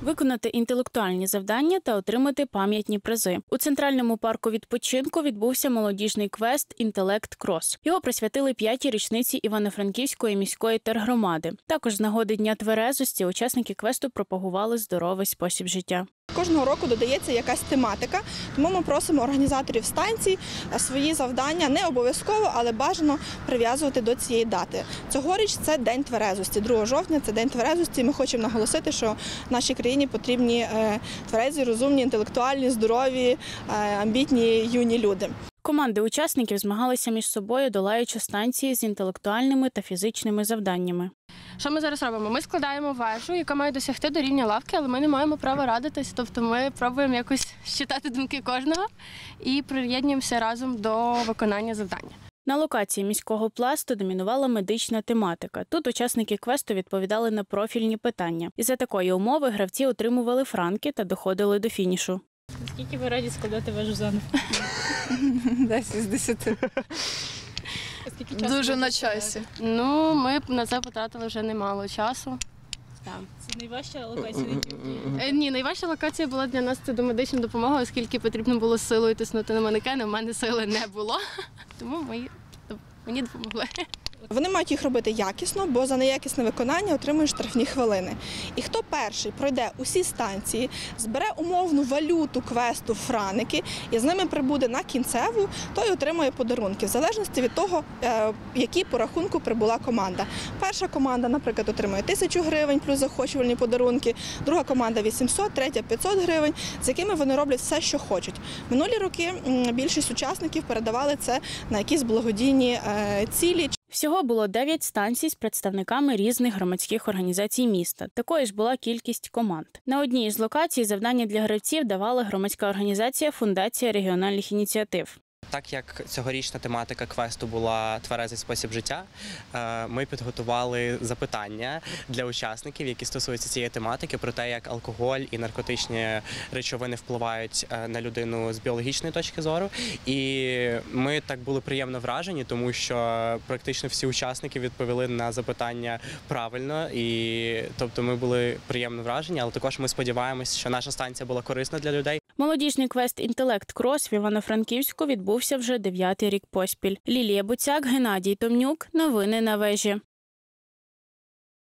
виконати інтелектуальні завдання та отримати пам'ятні призи. У Центральному парку відпочинку відбувся молодіжний квест «Інтелект Крос». Його присвятили 5-й річниці Івано-Франківської міської тергромади. Також з нагоди Дня тверезості учасники квесту пропагували здоровий спосіб життя. Кожного року додається якась тематика, тому ми просимо організаторів станцій свої завдання не обов'язково, але бажано прив'язувати до цієї дати. Цьогоріч це День тверезості, 2 жовтня – це День тверезості. Ми хочемо наголосити, що нашій країні потрібні тверезі, розумні, інтелектуальні, здорові, амбітні, юні люди. Команди учасників змагалися між собою, долаючи станції з інтелектуальними та фізичними завданнями. Що ми зараз робимо? Ми складаємо вежу, яка має досягти до рівня лавки, але ми не маємо права радитись. Тобто ми пробуємо якось считати думки кожного і приєднуємося разом до виконання завдання. На локації міського пласту домінувала медична тематика. Тут учасники квесту відповідали на профільні питання. Із-за такої умови гравці отримували франки та доходили до фінішу. Скільки ви раді складати вежу заново? 10 з 10. Дуже на часі. Ну, ми на це потратили вже немало часу. Це найважча локація? Ні, найважча локація була для нас – це до медичної допомоги, оскільки потрібно було силою тиснути на манекени, у мене сили не було, тому мені допомогли. Вони мають їх робити якісно, бо за неякісне виконання отримують штрафні хвилини. І хто перший пройде усі станції, збере умовну валюту квесту франики і з ними прибуде на кінцеву, той отримує подарунки, в залежності від того, які по рахунку прибула команда. Перша команда, наприклад, отримує 1000 гривень плюс заохочувальні подарунки, друга команда – 800, третя – 500 гривень, з якими вони роблять все, що хочуть. Минулі роки більшість учасників передавали це на якісь благодійні цілі. Всього було 9 станцій з представниками різних громадських організацій міста. Такою ж була кількість команд. На одній із локацій завдання для гравців давала громадська організація «Фундація регіональних ініціатив». Так як цьогорічна тематика квесту була «Тверезий спосіб життя», ми підготували запитання для учасників, які стосуються цієї тематики, про те, як алкоголь і наркотичні речовини впливають на людину з біологічної точки зору. І ми так були приємно вражені, тому що практично всі учасники відповіли на запитання правильно. Тобто ми були приємно вражені, але також ми сподіваємося, що наша станція була корисна для людей. Молодіжний квест «Інтелект Крос» в Івано-Франківську відбувся вже 9-й рік поспіль. Лілія Буцяк, Геннадій Томнюк. Новини на вежі.